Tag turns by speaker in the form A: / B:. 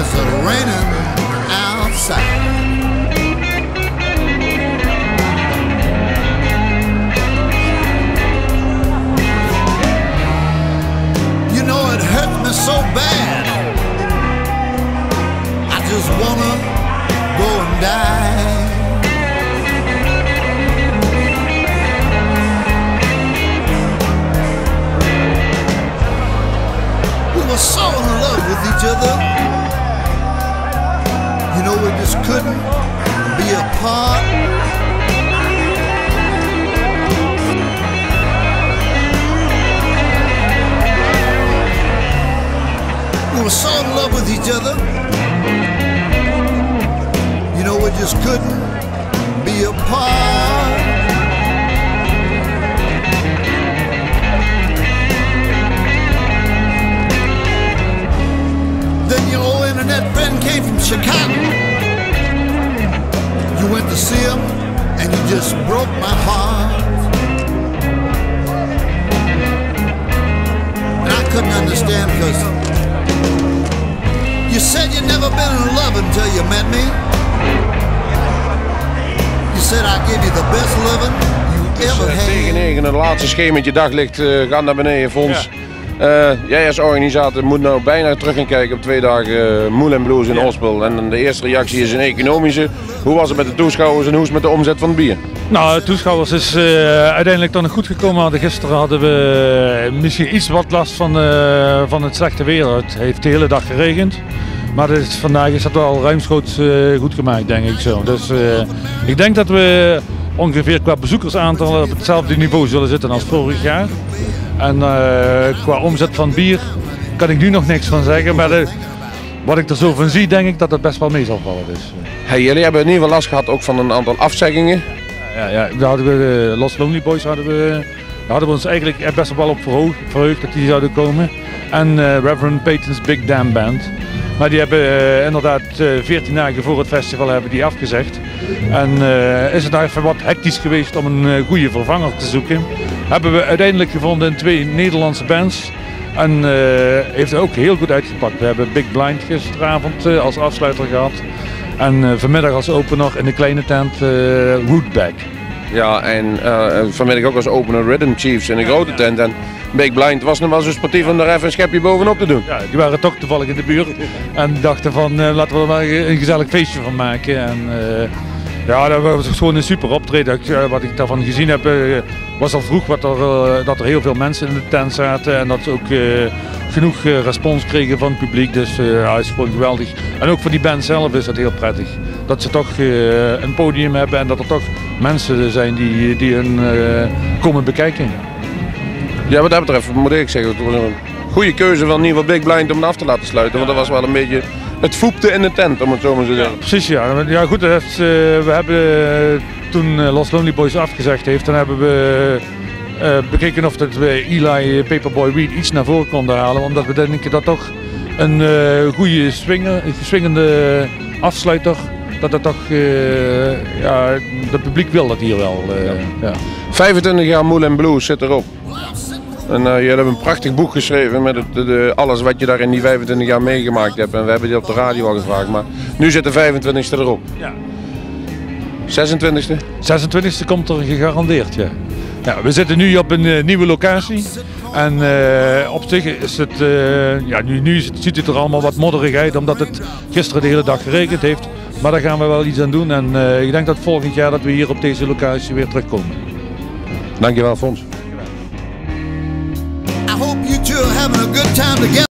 A: it's raining outside. You know it hurt me so bad, I just wanna go and die. We were so in love with each other, you know we just couldn't be apart. We were so in love with each other, you know we just couldn't be apart. Then your old internet friend came from Chicago. You went to see him and you just broke my heart. And I couldn't understand because you said you'd never been in love until you met me. You said I give you the best loving you ever had.
B: Tegen 9, het laatste schemertje daglicht gaat naar beneden, Fons. Jij als organisator moet nou bijna terug gaan kijken op 2 dagen Moulin Blues in Ospel. En de eerste reactie is een economische. Hoe was het met de toeschouwers en hoe is het met de omzet van het bier?
C: Nou, de toeschouwers is uiteindelijk dan nog goed gekomen. Gisteren hadden we misschien iets wat last van het slechte weer. Het heeft de hele dag geregend. Maar vandaag is dat wel ruimschoots goed gemaakt, denk ik zo. Dus ik denk dat we ongeveer qua bezoekersaantal op hetzelfde niveau zullen zitten als vorig jaar. En qua omzet van bier kan ik nu nog niks van zeggen. Maar wat ik er zo van zie, denk ik dat het best wel mee zal vallen. Dus.
B: Hey, jullie hebben in ieder geval last gehad ook van een aantal afzeggingen.
C: Ja, daar hadden we Lost Lonely Boys daar hadden we ons eigenlijk best wel op verheugd dat die zouden komen. En Reverend Peyton's Big Damn Band. Maar die hebben inderdaad 14 dagen voor het festival hebben die afgezegd. En is het daar even wat hectisch geweest om een goede vervanger te zoeken. Hebben we uiteindelijk gevonden in 2 Nederlandse bands. En heeft het ook heel goed uitgepakt. We hebben Big Blind gisteravond als afsluiter gehad. En vanmiddag als opener in de kleine tent Rootback.
B: Ja, en vanmiddag ook als opener Rhythm Chiefs in de grote tent. En Big Blind was nog wel zo sportief om daar even een schepje bovenop te doen.
C: Ja, die waren toch toevallig in de buurt en dachten van laten we er maar een gezellig feestje van maken. En, ja, dat was gewoon een super optreden. Wat ik daarvan gezien heb, was al vroeg dat er heel veel mensen in de tent zaten en dat ze ook genoeg respons kregen van het publiek. Dus ja, het is gewoon geweldig. En ook voor die band zelf is het heel prettig. Dat ze toch een podium hebben en dat er toch mensen zijn die hun komen bekijken.
B: Ja, wat dat betreft moet ik zeggen, het was een goede keuze van in ieder geval Big Blind om het af te laten sluiten. Want dat was wel een beetje, het voepte in de tent, om het zo maar te zeggen.
C: Ja, precies, ja. Ja goed, we hebben toen Lost Lonely Boys afgezegd heeft, dan hebben we bekeken of dat we Eli Paperboy Reed iets naar voren konden halen. Omdat we denken dat toch een goede swingende afsluiter, dat het toch, ja, het publiek wil dat hier wel. Ja.
B: 25 jaar Moulin Blues zit erop. En jullie hebben een prachtig boek geschreven met alles wat je daar in die 25 jaar meegemaakt hebt. En we hebben die op de radio al gevraagd, maar nu zit de 25e erop.
C: Ja.
B: 26e?
C: 26e komt er gegarandeerd, ja. Ja, we zitten nu op een nieuwe locatie. En op zich is het, ja, nu ziet het er allemaal wat modderig uit, omdat het gisteren de hele dag geregend heeft. Maar daar gaan we wel iets aan doen en ik denk dat volgend jaar dat we hier op deze locatie weer terugkomen.
B: Dankjewel, Fons.
A: I hope you two are having a good time together.